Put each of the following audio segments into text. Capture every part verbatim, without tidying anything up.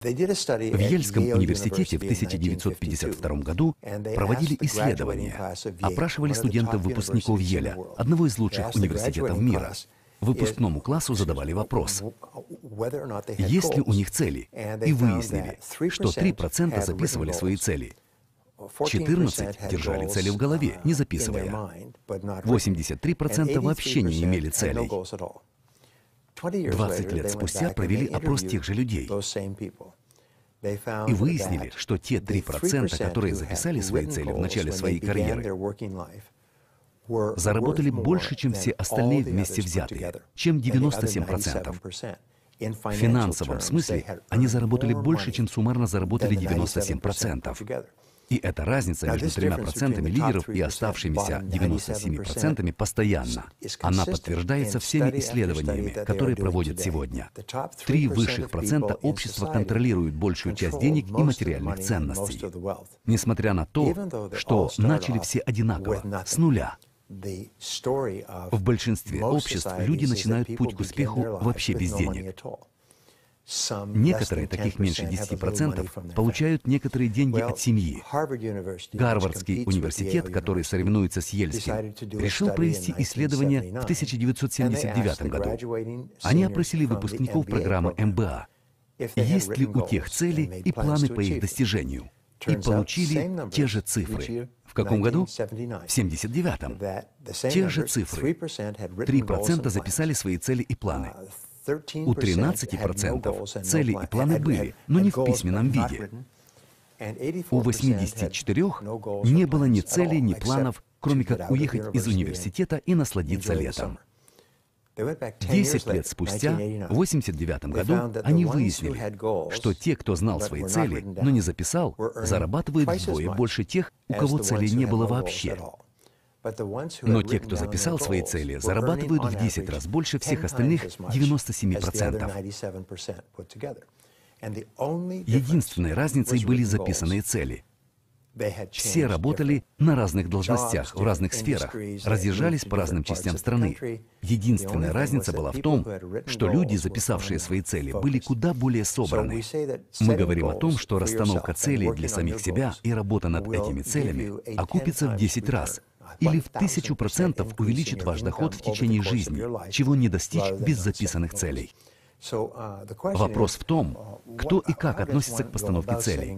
В Ельском университете в тысяча девятьсот пятьдесят втором году проводили исследования, опрашивали студентов-выпускников Еля, одного из лучших университетов мира. Выпускному классу задавали вопрос, есть ли у них цели, и выяснили, что три процента записывали свои цели, четырнадцать процентов держали цели в голове, не записывая, восемьдесят три процента вообще не имели целей. двадцать лет спустя провели опрос тех же людей и выяснили, что те три процента, которые записали свои цели в начале своей карьеры, заработали больше, чем все остальные вместе взятые, чем девяносто семь процентов. В финансовом смысле они заработали больше, чем суммарно заработали девяносто семь процентов. И эта разница между тремя процентами лидеров и оставшимися девяноста семью процентами постоянна. Она подтверждается всеми исследованиями, которые проводят сегодня. Три высших процента общества контролируют большую часть денег и материальных ценностей. Несмотря на то, что начали все одинаково, с нуля. В большинстве обществ люди начинают путь к успеху вообще без денег. Некоторые, таких меньше десяти процентов, получают некоторые деньги от семьи. Гарвардский университет, который соревнуется с Ельским, решил провести исследование в тысяча девятьсот семьдесят девятом году. Они опросили выпускников программы эм бэ а, есть ли у тех цели и планы по их достижению, и получили те же цифры. В каком году? В семьдесят девятом. Те же цифры. три процента записали свои цели и планы. У тринадцати процентов цели и планы были, но не в письменном виде. У восьмидесяти четырёх процентов не было ни целей, ни планов, кроме как уехать из университета и насладиться летом. Десять лет спустя, в восемьдесят девятом году, они выяснили, что те, кто знал свои цели, но не записал, зарабатывают вдвое больше тех, у кого целей не было вообще. Но те, кто записал свои цели, зарабатывают в десять раз больше всех остальных девяноста семи процентов. Единственной разницей были записанные цели. Все работали на разных должностях, в разных сферах, разъезжались по разным частям страны. Единственная разница была в том, что люди, записавшие свои цели, были куда более собраны. Мы говорим о том, что расстановка целей для самих себя и работа над этими целями окупится в десять раз. Или в тысячу процентов увеличит ваш доход в течение жизни, чего не достичь без записанных целей. Вопрос в том, кто и как относится к постановке целей.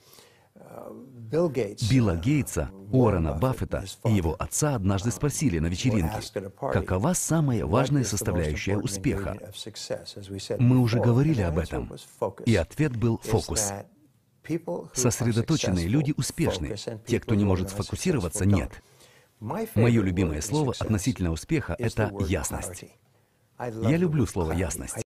Билла Гейтса, Уоррена Баффета и его отца однажды спросили на вечеринке, какова самая важная составляющая успеха. Мы уже говорили об этом, и ответ был фокус. Сосредоточенные люди успешны, те, кто не может сфокусироваться, нет. Мое любимое слово относительно успеха — это ясность. Я люблю слово «ясность».